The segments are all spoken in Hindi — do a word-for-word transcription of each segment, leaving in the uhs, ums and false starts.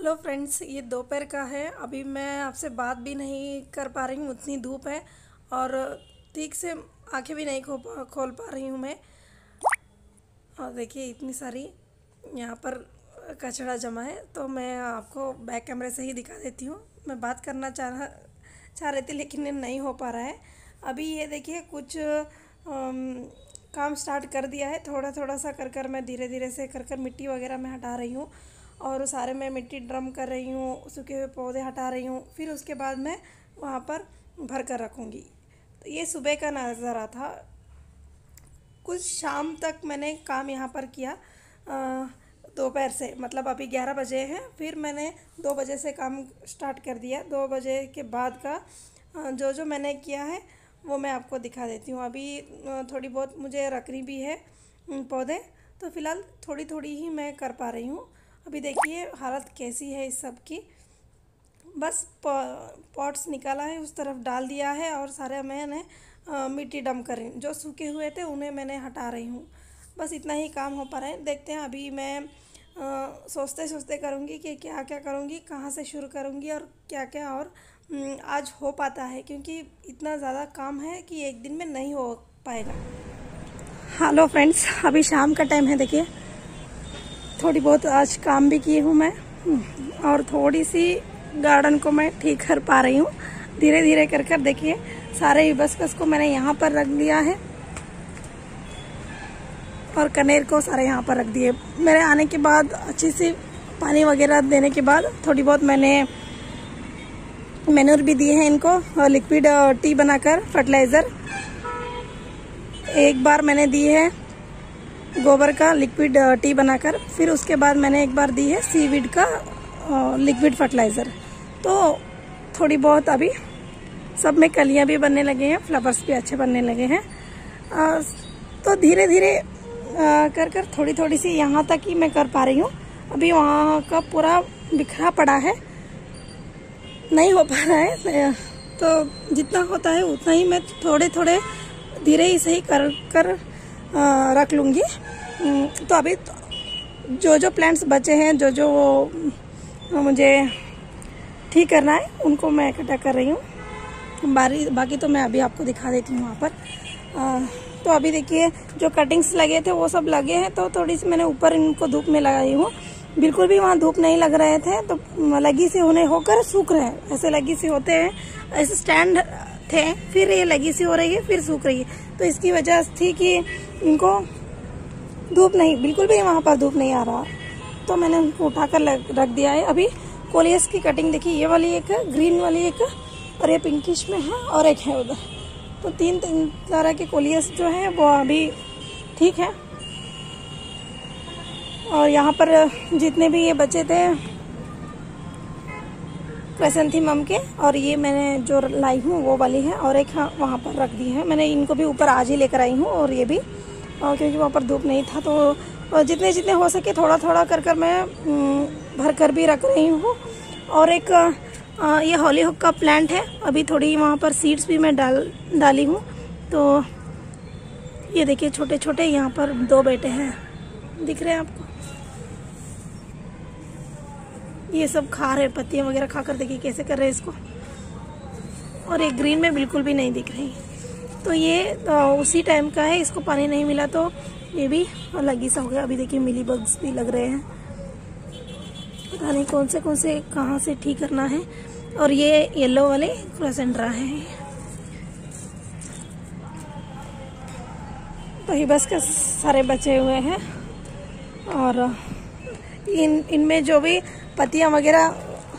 हेलो फ्रेंड्स, ये दोपहर का है। अभी मैं आपसे बात भी नहीं कर पा रही हूँ, उतनी धूप है और ठीक से आंखें भी नहीं खो पा खोल पा रही हूँ मैं। और देखिए इतनी सारी यहाँ पर कचरा जमा है, तो मैं आपको बैक कैमरे से ही दिखा देती हूँ। मैं बात करना चाह चाह रही थी लेकिन नहीं हो पा रहा है। अभी ये देखिए कुछ आम, काम स्टार्ट कर दिया है। थोड़ा थोड़ा सा कर कर मैं धीरे धीरे से कर कर मिट्टी वगैरह मैं हटा रही हूँ और सारे मैं मिट्टी ड्रम कर रही हूँ, सूखे हुए पौधे हटा रही हूँ। फिर उसके बाद मैं वहाँ पर भर कर रखूँगी। तो ये सुबह का नज़ारा था। कुछ शाम तक मैंने काम यहाँ पर किया दोपहर से, मतलब अभी ग्यारह बजे हैं। फिर मैंने दो बजे से काम स्टार्ट कर दिया। दो बजे के बाद का जो जो मैंने किया है वो मैं आपको दिखा देती हूँ। अभी थोड़ी बहुत मुझे रखनी भी है पौधे, तो फ़िलहाल थोड़ी थोड़ी ही मैं कर पा रही हूँ। अभी देखिए हालत कैसी है इस सब की। बस पॉट्स निकाला है, उस तरफ डाल दिया है और सारे मैंने मिट्टी डंप कर रही हूँ। जो सूखे हुए थे उन्हें मैंने हटा रही हूँ। बस इतना ही काम हो पा रहा है। देखते हैं अभी मैं आ, सोचते सोचते करूँगी कि क्या क्या करूँगी, कहाँ से शुरू करूँगी और क्या क्या और आज हो पाता है, क्योंकि इतना ज़्यादा काम है कि एक दिन में नहीं हो पाएगा। हेलो फ्रेंड्स, अभी शाम का टाइम है। देखिए थोड़ी बहुत आज काम भी की हूँ मैं और थोड़ी सी गार्डन को मैं ठीक कर पा रही हूँ धीरे धीरे कर कर। देखिए सारे हिबिस्कस को मैंने यहाँ पर रख दिया है और कनेर को सारे यहाँ पर रख दिए। मेरे आने के बाद अच्छी सी पानी वगैरह देने के बाद थोड़ी बहुत मैंने मैन्योर भी दिए हैं इनको, लिक्विड टी बनाकर फर्टिलाइज़र। एक बार मैंने दी है गोबर का लिक्विड टी बनाकर, फिर उसके बाद मैंने एक बार दी है सीवीड का लिक्विड फर्टिलाइज़र। तो थोड़ी बहुत अभी सब में कलियां भी बनने लगे हैं, फ्लावर्स भी अच्छे बनने लगे हैं। आ, तो धीरे धीरे कर कर थोड़ी थोड़ी सी यहाँ तक ही मैं कर पा रही हूँ। अभी वहाँ का पूरा बिखरा पड़ा है, नहीं हो पा रहा है। तो जितना होता है उतना ही मैं थोड़े थोड़े धीरे ही सही कर कर आ, रख लूँगी। तो अभी तो जो जो प्लांट्स बचे हैं, जो जो वो मुझे ठीक करना है, उनको मैं इकट्ठा कर रही हूँ। बारी बाकी तो मैं अभी आपको दिखा देती हूँ वहाँ पर। आ, तो अभी देखिए जो कटिंग्स लगे थे वो सब लगे हैं, तो थोड़ी सी मैंने ऊपर इनको धूप में लगाई हूँ। बिल्कुल भी वहाँ धूप नहीं लग रहे थे, तो लगी सी होने होकर सूख रहे हैं। ऐसे लगी सी होते हैं, ऐसे स्टैंड थे, फिर ये लगी सी हो रही है, फिर सूख रही है। तो इसकी वजह थी कि इनको धूप नहीं, बिल्कुल भी वहाँ पर धूप नहीं आ रहा, तो मैंने उनको उठाकर रख दिया है। अभी कोलियस की कटिंग देखिए, ये वाली एक है, ग्रीन वाली एक, और ये पिंकिश में है और एक है उधर। तो तीन तीन तरह के कोलियस जो है वो अभी ठीक है। और यहाँ पर जितने भी ये बचे थे क्राइसेंथेमम के, और ये मैंने जो लाई हूँ वो वाली है, और एक वहाँ पर रख दी है। मैंने इनको भी ऊपर आज ही लेकर आई हूँ, और ये भी, और क्योंकि वहाँ पर धूप नहीं था, तो जितने जितने हो सके थोड़ा थोड़ा कर कर मैं भर कर भी रख रही हूँ। और एक ये हॉली हुक का प्लांट है, अभी थोड़ी वहाँ पर सीड्स भी मैं डाल डाली हूँ। तो ये देखिए छोटे छोटे यहाँ पर दो बेटे हैं, दिख रहे हैं आपको? ये सब खा रहे, पत्तियाँ वगैरह खाकर देखिए कैसे कर रहे हैं इसको। और एक ग्रीन में बिल्कुल भी नहीं दिख रही। तो ये तो उसी टाइम का है, इसको पानी नहीं मिला तो ये भी अलग ही सा हो गया। अभी देखिए मिली बग्स भी लग रहे हैं, पता नहीं कौन से कौन से कहाँ से ठीक करना है। और ये येलो वाले क्राइसेंड्रा है। तो ये बस के सारे बचे हुए हैं, और इन इनमें जो भी पत्तियां वगैरह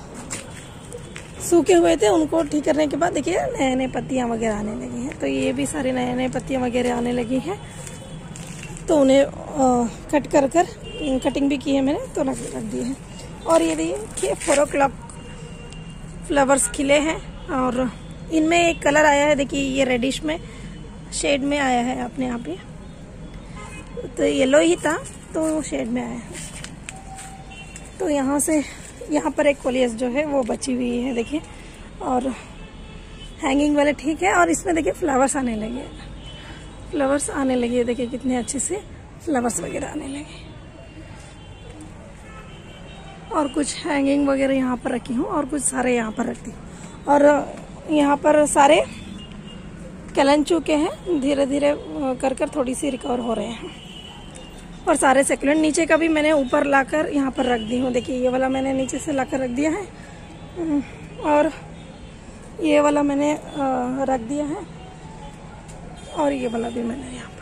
सूखे हुए थे उनको ठीक करने के बाद देखिए नए नए पत्तियां वगैरह आने लगी हैं। तो ये भी सारे नए नए पत्तियां वगैरह आने लगी हैं, तो उन्हें आ, कट कर कर कटिंग भी की है मैंने, तो रख रख दिए हैं। और ये देखिए फोर ओ क्लॉक फ्लावर्स खिले हैं, और इनमें एक कलर आया है, देखिए ये रेडिश में शेड में आया है अपने आप ही। तो येलो ही था तो वो शेड में आया है। तो यहाँ से यहाँ पर एक कोलियस जो है वो बची हुई है देखिए, और हैंगिंग वाले ठीक है। और इसमें देखिए फ्लावर्स आने लगे, फ्लावर्स आने लगे, देखिए कितने अच्छे से फ्लावर्स वगैरह आने लगे। और कुछ हैंगिंग वगैरह यहाँ पर रखी हूँ और कुछ सारे यहाँ पर रखती हूँ। और यहाँ पर सारे कलन चुके हैं, धीरे धीरे कर कर थोड़ी सी रिकवर हो रहे हैं। और सारे सेकुलेंट नीचे का भी मैंने ऊपर लाकर यहाँ पर रख दी हूँ। देखिए ये वाला मैंने नीचे से लाकर रख दिया है और ये वाला मैंने रख दिया है और ये वाला भी मैंने यहाँ पर।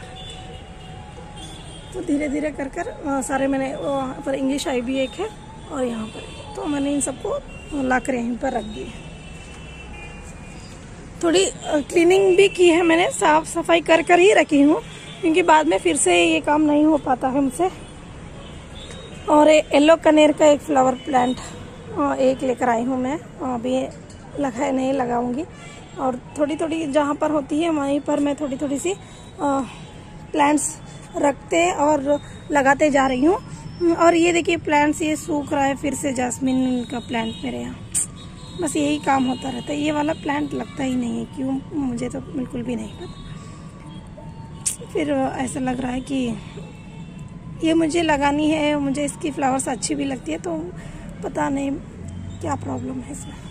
तो धीरे धीरे कर कर सारे मैंने वहाँ पर इंग्लिश आई भी एक है और यहाँ पर, तो मैंने इन सबको लाकर यहीं पर रख दिए। थोड़ी क्लीनिंग भी की है मैंने, साफ सफाई कर कर ही रखी हूँ क्योंकि बाद में फिर से ये काम नहीं हो पाता है मुझसे। और येलो कनेर का एक फ्लावर प्लांट एक लेकर आई हूँ मैं, अभी लगाए नहीं, लगाऊंगी। और थोड़ी थोड़ी जहाँ पर होती है वहीं पर मैं थोड़ी थोड़ी सी प्लांट्स रखते और लगाते जा रही हूँ। और ये देखिए प्लांट्स ये सूख रहा है फिर से, जास्मिन का प्लांट मेरे यहाँ, बस यही काम होता रहता है। ये वाला प्लांट लगता ही नहीं है, क्यों मुझे तो बिल्कुल भी नहीं पता। फिर ऐसा लग रहा है कि ये मुझे लगानी है, मुझे इसकी फ्लावर्स अच्छी भी लगती है, तो पता नहीं क्या प्रॉब्लम है इसमें।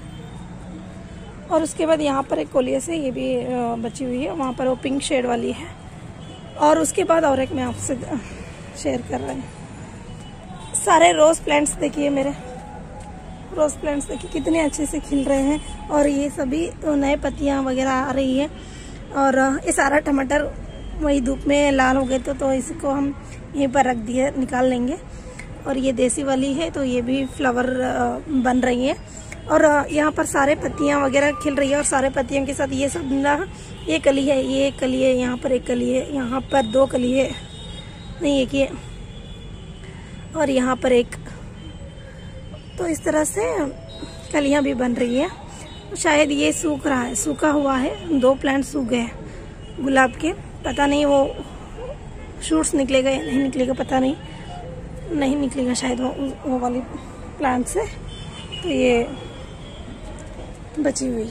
और उसके बाद यहाँ पर एक कोलियस है, ये भी बची हुई है, वहाँ पर वो पिंक शेड वाली है। और उसके बाद और एक मैं आपसे शेयर कर रही हूँ। सारे रोज़ प्लांट्स देखिए, मेरे रोज़ प्लांट्स देखिए कितने अच्छे से खिल रहे हैं और ये सभी तो नए पत्तियाँ वगैरह आ रही है। और ये सारा टमाटर वही धूप में लाल हो गए तो, तो इसको हम यहीं पर रख दिए, निकाल लेंगे। और ये देसी वाली है तो ये भी फ्लावर बन रही है। और यहाँ पर सारे पत्तियाँ वगैरह खिल रही है और सारे पत्तियों के साथ ये सब ना, ये कली है, ये एक कली है, यहाँ पर एक कली है, यहाँ पर दो कली है, नहीं एक ये, और यहाँ पर एक। तो इस तरह से कलियाँ भी बन रही है। शायद ये सूख रहा है, सूखा हुआ है, दो प्लांट सूख गए हैं गुलाब के, पता नहीं वो शूट्स निकलेगा या नहीं निकलेगा, पता नहीं, नहीं निकलेगा शायद वो वो वाली प्लांट से। तो ये बची हुई।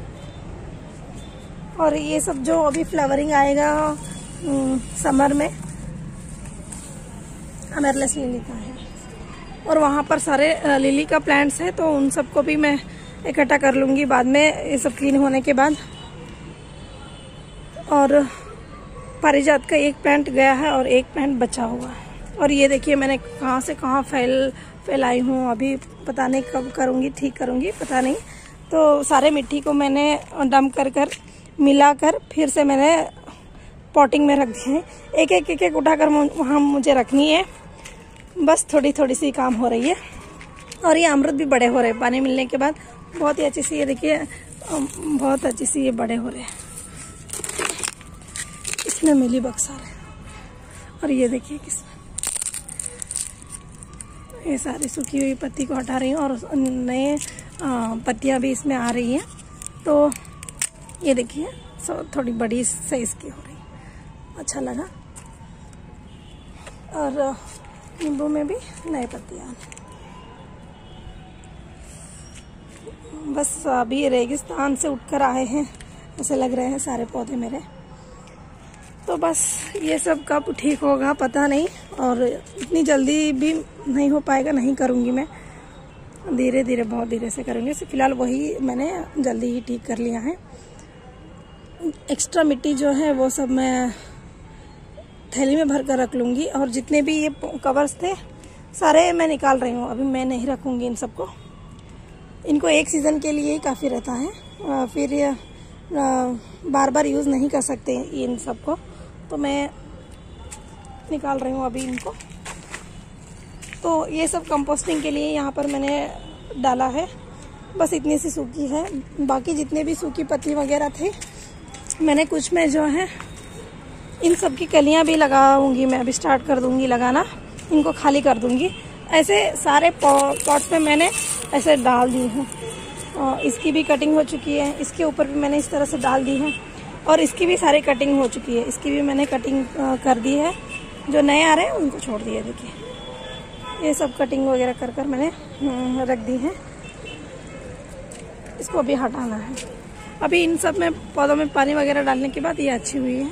और ये सब जो अभी फ्लावरिंग आएगा समर में, अमेरलेस लिली का है। और वहाँ पर सारे लिली का प्लांट्स है, तो उन सबको भी मैं इकट्ठा कर लूँगी बाद में, ये सब क्लीन होने के बाद। और पारिजात का एक प्लांट गया है और एक प्लांट बचा हुआ है। और ये देखिए मैंने कहाँ से कहाँ फैल फैलाई हूँ, अभी पता नहीं कब करूँगी, ठीक करूँगी, पता नहीं। तो सारे मिट्टी को मैंने डंप कर कर मिलाकर फिर से मैंने पॉटिंग में रख दिए हैं। एक एक एक एक उठाकर वहाँ मुझे रखनी है, बस थोड़ी थोड़ी सी काम हो रही है। और ये अमरूद भी बड़े हो रहे हैं पानी मिलने के बाद, बहुत ही अच्छी सी, ये देखिए बहुत अच्छी सी ये बड़े हो रहे हैं। इसमें मिली बक्सा रहे और ये देखिए किसमें, ये सारी सूखी हुई पत्ती को हटा रही हूँ और नए पत्तियाँ भी इसमें आ रही हैं। तो ये देखिए सो थोड़ी बड़ी साइज की हो रही, अच्छा लगा। और नींबू में भी नए पत्तियाँ, बस अभी रेगिस्तान से उठकर आए हैं ऐसे लग रहे हैं सारे पौधे मेरे। तो बस ये सब कब ठीक होगा पता नहीं, और इतनी जल्दी भी नहीं हो पाएगा, नहीं करूँगी मैं, धीरे धीरे बहुत धीरे से करूँगी। फिलहाल वही मैंने जल्दी ही ठीक कर लिया है। एक्स्ट्रा मिट्टी जो है वो सब मैं थैली में भर कर रख लूँगी। और जितने भी ये कवर्स थे सारे मैं निकाल रही हूँ, अभी मैं नहीं रखूँगी इन सबको। इनको एक सीज़न के लिए ही काफ़ी रहता है, फिर ये बार बार यूज़ नहीं कर सकते इन सबको, तो मैं निकाल रही हूँ अभी इनको। तो ये सब कंपोस्टिंग के लिए यहाँ पर मैंने डाला है, बस इतनी सी सूखी है। बाकी जितने भी सूखी पत्ती वगैरह थे मैंने कुछ में जो है इन सब की कलियाँ भी लगाऊंगी, मैं अभी स्टार्ट कर दूंगी लगाना, इनको खाली कर दूंगी। ऐसे सारे पॉट्स में मैंने ऐसे डाल दी हूँ। इसकी भी कटिंग हो चुकी है, इसके ऊपर भी मैंने इस तरह से डाल दी है, और इसकी भी सारी कटिंग हो चुकी है, इसकी भी मैंने कटिंग कर दी है। जो नए आ रहे हैं उनको छोड़ दिया, देखिए ये सब कटिंग वगैरह कर कर मैंने रख दी है। इसको अभी हटाना है। अभी इन सब में पौधों में पानी वगैरह डालने के बाद ये अच्छी हुई है।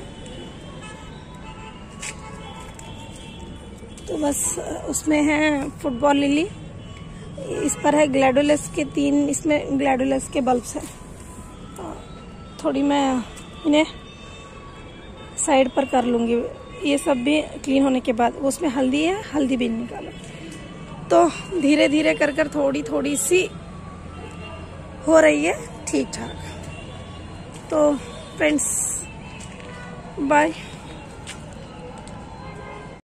तो बस उसमें है फुटबॉल लिली, इस पर है ग्लैडोलेस के तीन, इसमें ग्लैडोलेस के बल्ब्स हैं। थोड़ी मैं इन्हें साइड पर कर लूँगी, ये सब भी क्लीन होने के बाद। उसमें हल्दी है, हल्दी भी निकालो। तो धीरे धीरे कर कर थोड़ी थोड़ी सी हो रही है ठीक ठाक। तो फ्रेंड्स बाय।